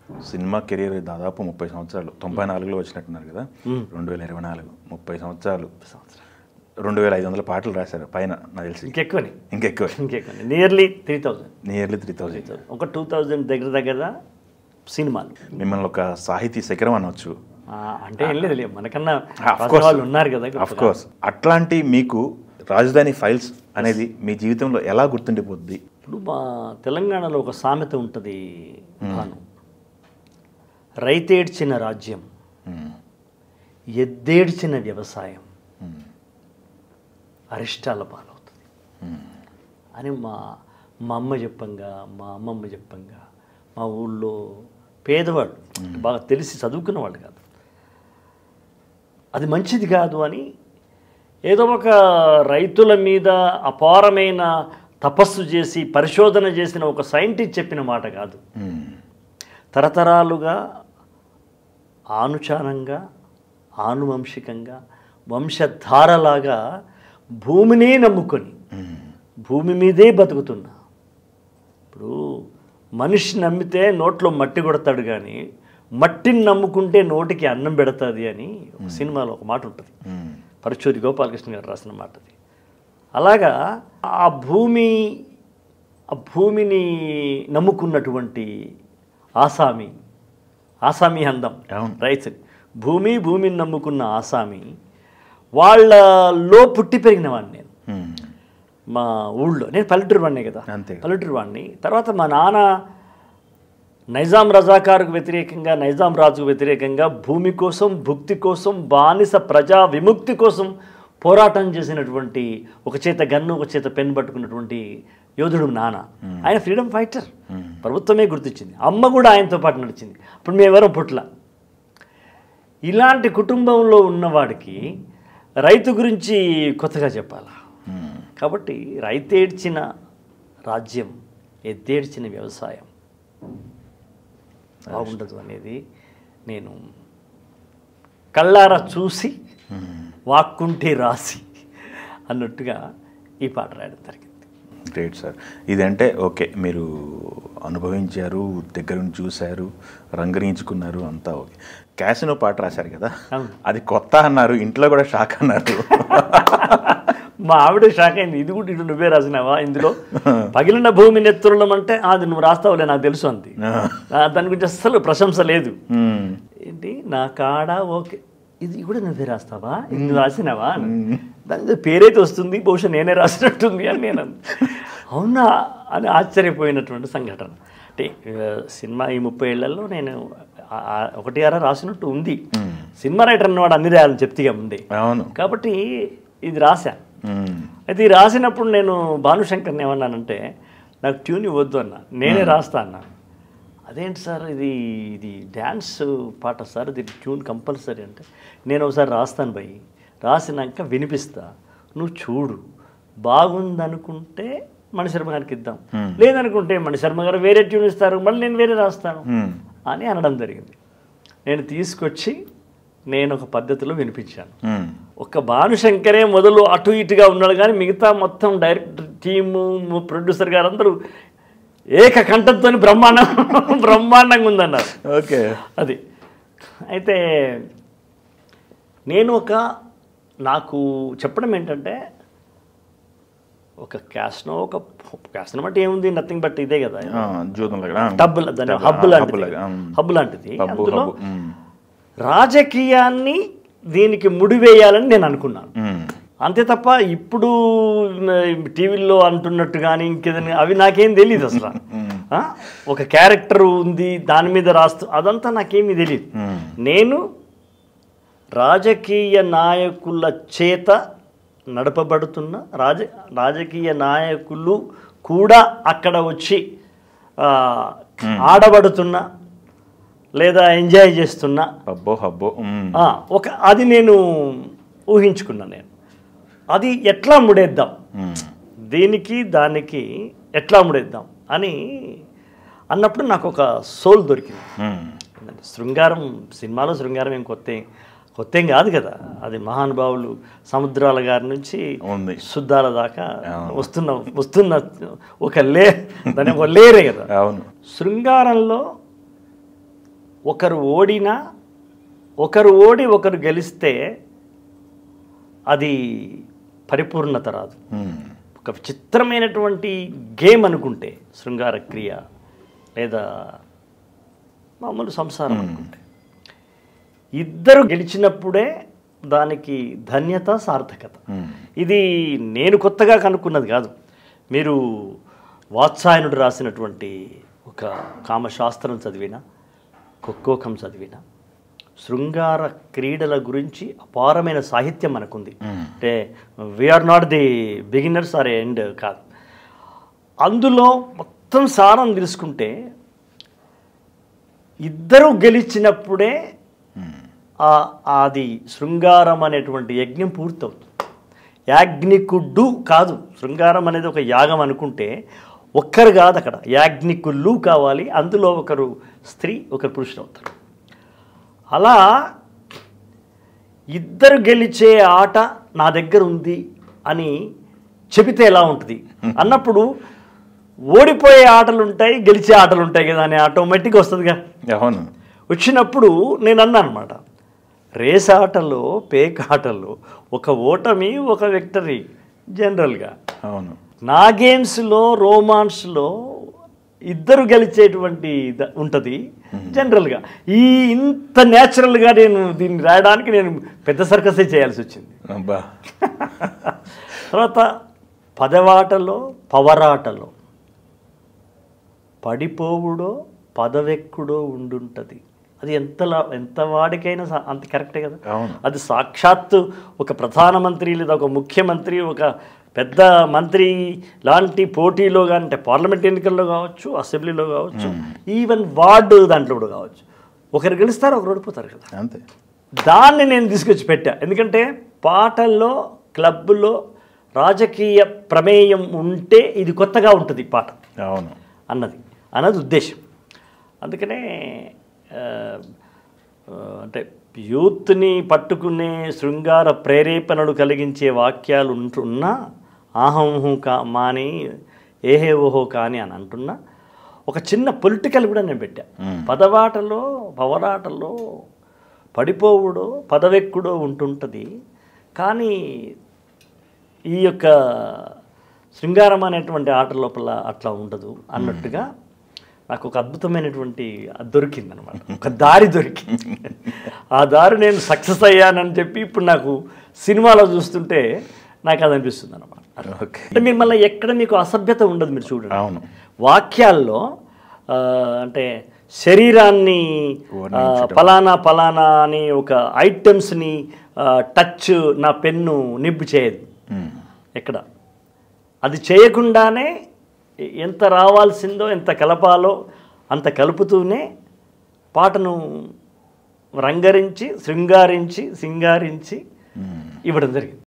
Cinema career దాదాపు 30 సంవత్సరాలు, 94లో వచ్చినట్టున్నారు కదా, 2024 30 సంవత్సరాలు, 2500 పాటలు రాశారు పైన, నాకు తెలిసి ఇంకెక్కువ నియర్లీ 3000 ఒక 2000 దగ్గర సినిమాలు. మిమ్మల్ని ఒక సాహితీ శిఖరం అనవచ్చు అంటే ఏం లేదు, మనకన్నా వాళ్ళు ఉన్నారు కదా. Of course. అట్లాంటి మీకు రాజధాని ఫైల్స్ అనేది మీ జీవితంలో ఎలా గుర్తుండిపోద్ది? ఇప్పుడు మా తెలంగాణలో ఒక సామెత ఉంటుంది, రైతేడ్చిన రాజ్యం, ఎద్దేడ్చిన వ్యవసాయం అరిష్టాల పాలవుతుంది అని మా అమ్మ చెప్పంగా, మా అమ్మమ్మ చెప్పంగా, మా ఊళ్ళో పేదవాడు బాగా తెలిసి చదువుకున్నవాడు కాదు, అది మంచిది కాదు అని ఏదో ఒక రైతుల మీద అపారమైన తపస్సు చేసి పరిశోధన చేసిన ఒక సైంటిస్ట్ చెప్పిన మాట కాదు. తరతరాలుగా ఆనుచానంగా ఆనువంశికంగా వంశధారలాగా భూమినే నమ్ముకొని భూమి మీదే బతుకుతున్నా. ఇప్పుడు మనిషి నమ్మితే నోట్లో మట్టి కొడతాడు, కానీ మట్టిని నమ్ముకుంటే నోటికి అన్నం పెడతాది అని ఒక సినిమాలో ఒక మాట ఉంటుంది, పరచూరి గోపాలకృష్ణ గారు రాసిన మాట అది. అలాగా ఆ భూమిని నమ్ముకున్నటువంటి ఆసామి అందం రైతుని, భూమిని నమ్ముకున్న ఆసామి వాళ్ళలో పుట్టి పెరిగిన వాడిని నేను. మా ఊళ్ళో నేను పల్లెటూరు వాడినే కదా, పల్లెటూరు వాడిని. తర్వాత మా నాన్న నైజాం రజాకారుకు వ్యతిరేకంగా, నైజాం రాజుకు వ్యతిరేకంగా భూమి కోసం, భుక్తి కోసం, బానిస ప్రజా విముక్తి కోసం పోరాటం చేసినటువంటి, ఒక చేత గన్ను ఒక చేత పెన్ పట్టుకున్నటువంటి యోధుడు నాన్న. ఆయన ఫ్రీడమ్ ఫైటర్, ప్రభుత్వమే గుర్తించింది. అమ్మ కూడా ఆయనతో పాటు నడిచింది. అప్పుడు మేమెవరం పుట్ల. ఇలాంటి కుటుంబంలో ఉన్నవాడికి రైతు గురించి కొత్తగా చెప్పాలా? కాబట్టి రైతేడ్చిన రాజ్యం, ఎద్దేడ్చిన వ్యవసాయం బాగుండదు అనేది నేను కళ్ళారా చూసి వాక్కుంటే రాసి అన్నట్టుగా ఈ పాట రాయడం జరిగింది. Great sir. ఇదంటే ఓకే, మీరు అనుభవించారు, దగ్గర నుంచి చూశారు, రంగరించుకున్నారు, అంతా ఓకే. క్యాసినో పాట రాశారు కదా, అది కొత్త అన్నారు, ఇంట్లో కూడా షాక్ అన్నారు. మా ఆవిడ షాక్ అయింది, ఇది కూడా ఇటు నువ్వే రాసినావా, ఇందులో పగిలిన భూమి నెత్తురణం అంటే అది నువ్వు రాస్తావులే నాకు తెలుసు అంది. దాని గురించి అస్సలు ప్రశంస లేదు. ఏంటి నా కాడ ఓకే, ఇది కూడా నువ్వే రాస్తావా, నువ్వు రాసినావా, దాని పేరైతే వస్తుంది, బహుశా నేనే రాసినట్టుంది అని నేను అవునా అని ఆశ్చర్యపోయినటువంటి సంఘటన. అంటే సినిమా ఈ 30 ఏళ్లలో నేను 1-6 రాసినట్టు ఉంది. సినిమా రైటర్ అన్నవాడు అన్ని రాయాలని చెప్తే ఉంది కాబట్టి ఇది రాశా. అయితే ఈ రాసినప్పుడు నేను భానుశంకర్ని ఏమన్నానంటే, నాకు ట్యూన్ ఇవ్వద్దు అన్న, నేనే రాస్తా అన్నా. అదేంటి సార్, ఇది డ్యాన్స్ పాట సార్, ఇది ట్యూన్ కంపల్సరీ అంటే, నేను ఒకసారి రాస్తాను భయ్, రాసినాక వినిపిస్తా, నువ్వు చూడు, బాగుందనుకుంటే మణిశర్మ గారికి ఇద్దాం, లేదనుకుంటే మణిశర్మ గారు వేరే ట్యూన్ ఇస్తారు, మళ్ళీ నేను వేరే రాస్తాను అని అనడం జరిగింది. నేను తీసుకొచ్చి నేను ఒక పద్ధతిలో వినిపించాను. ఒక భానుశంకరే మొదలు అటు ఇటుగా ఉన్నాడు, కానీ మిగతా మొత్తం డైరెక్టర్ టీము, ప్రొడ్యూసర్ గారు అందరూ ఏకకంఠంతో బ్రహ్మాండంగా ఉందన్నారు. ఓకే, అది అయితే నేను నాకు చెప్పడం ఏంటంటే, ఒక క్యాస్నో అంటే ఏముంది, నథింగ్ బట్ ఇదే కదా, హబ్ లాంటిది. అందులో రాజకీయాన్ని దీనికి ముడివేయాలని నేను అనుకున్నాను, అంతే తప్ప ఇప్పుడు టీవీల్లో అంటున్నట్టు కానీ ఇంకేదైనా అవి నాకేం తెలియదు అసలు. ఒక క్యారెక్టర్ ఉంది దాని మీద రాస్తూ అదంతా నాకేమీ తెలియదు. నేను రాజకీయ నాయకుల చేత నడపబడుతున్న రాజకీయ నాయకులు కూడా అక్కడ వచ్చి ఆడబడుతున్న లేదా ఎంజాయ్ చేస్తున్నా అది నేను ఊహించుకున్నా. నేను అది ఎట్లా ముడేద్దాం, దీనికి దానికి ఎట్లా ముడేద్దాం అని అన్నప్పుడు నాకు ఒక సోల్ దొరికింది. శృంగారం సినిమాలో శృంగారం ఏం కొత్త ఏం కాదు కదా, అది మహానుభావులు సముద్రాల గారి నుంచి శుద్ధాల దాకా వస్తున్న ఒక దాని ఒక లేరే కదా. శృంగారంలో ఒకరు ఓడినా, ఒకరు ఓడి ఒకరు గెలిస్తే అది పరిపూర్ణత రాదు. ఒక విచిత్రమైనటువంటి గేమ్ అనుకుంటే, శృంగార క్రియ లేదా మామూలు సంసారం అనుకుంటే, ఇద్దరు గెలిచినప్పుడే దానికి ధన్యత, సార్థకత. ఇది నేను కొత్తగా కనుక్కున్నది కాదు. మీరు వాత్సాయనుడు రాసినటువంటి ఒక కామశాస్త్రం చదివిన, కొక్కోకం చదివిన, శృంగార క్రీడల గురించి అపారమైన సాహిత్యం మనకుంది. అంటే we are not the beginners or end కాదు. అందులో మొత్తం సారం తెలుసుకుంటే ఇద్దరు గెలిచినప్పుడే అది శృంగారం అనేటువంటి యజ్ఞం పూర్తవుతుంది. యాజ్ఞికుడు కాదు, శృంగారం అనేది ఒక యాగం అనుకుంటే ఒక్కరు కాదు, అక్కడ యాజ్ఞికులు కావాలి. అందులో ఒకరు స్త్రీ, ఒకరు పురుషుడు అవుతారు. అలా ఇద్దరు గెలిచే ఆట నా దగ్గర ఉంది అని చెబితే ఎలా ఉంటుంది అన్నప్పుడు, ఓడిపోయే ఆటలు ఉంటాయి, గెలిచే ఆటలు ఉంటాయి కదా అని ఆటోమేటిక్గా వస్తుందిగా. అవును. వచ్చినప్పుడు నేను అన్నా అనమాట, రేస్ ఆటలో, పేక్ ఆటలో ఒక ఓటమి, ఒక విక్టరీ జనరల్గా. అవును. నా గేమ్స్లో, రోమాన్స్లో ఇద్దరు గెలిచేటువంటి ఉంటుంది జనరల్గా. ఇంత న్యాచురల్గా నేను దీన్ని రాయడానికి నేను పెద్ద సర్కసే చేయాల్సి వచ్చింది. తర్వాత పదవాటలో, పవరాటలో పడిపోవుడో పదవెక్కుడో ఉండుంటుంది. అది ఎంత వాడికైనా అంత కరెక్టే కదా. అది సాక్షాత్తు ఒక ప్రధానమంత్రి లేదా ఒక ముఖ్యమంత్రి, ఒక పెద్ద మంత్రి లాంటి పోటీలో కానీ, అంటే పార్లమెంట్ ఎన్నికల్లో కావచ్చు, అసెంబ్లీలో కావచ్చు, ఈవెన్ వార్డు దాంట్లో కూడా కావచ్చు, ఒకరు గెలుస్తారు, ఒకరు ఓడిపోతారు కదా. అంతే. దాన్ని నేను తీసుకొచ్చి పెట్టా. ఎందుకంటే పాటల్లో, క్లబ్లో రాజకీయ ప్రమేయం ఉంటే ఇది కొత్తగా ఉంటుంది పాట. అవును అన్నది ఉద్దేశం. అందుకనే అంటే యూత్ని పట్టుకునే శృంగార ప్రేరేపణలు కలిగించే వాక్యాలు ఉంటున్నా, ఆహంహు కా మాని ఏహే ఓహో కానీ అని అంటున్నా, ఒక చిన్న పొలిటికల్ కూడా నేను పెట్టా. పదవాటలో, పవరాటలో పడిపోవుడో పదవెక్కుడో ఉంటుంటుంది, కానీ ఈ యొక్క శృంగారం అనేటువంటి ఆట లోపల అట్లా ఉండదు అన్నట్టుగా నాకు ఒక అద్భుతమైనటువంటి దొరికిందనమాట. ఒక దారి దొరికింది. ఆ దారి నేను సక్సెస్ అయ్యానని చెప్పి ఇప్పుడు నాకు సినిమాలో చూస్తుంటే నాకు అది అనిపిస్తుంది అనమాట. అంటే మీరు మళ్ళీ ఎక్కడ మీకు అసభ్యత ఉండదు. మీరు చూడండి, అవును, వాక్యాల్లో అంటే శరీరాన్ని పలానా పలానా అని ఒక ఐటమ్స్ని టచ్ నా పెన్ను నిబ్బు చేయదు. ఎక్కడ అది చేయకుండానే ఎంత రావాల్సిందో, ఎంత కలపాలో అంత కలుపుతూనే పాటను రంగరించి, శృంగారించి, సింగారించి ఇవ్వడం జరిగింది.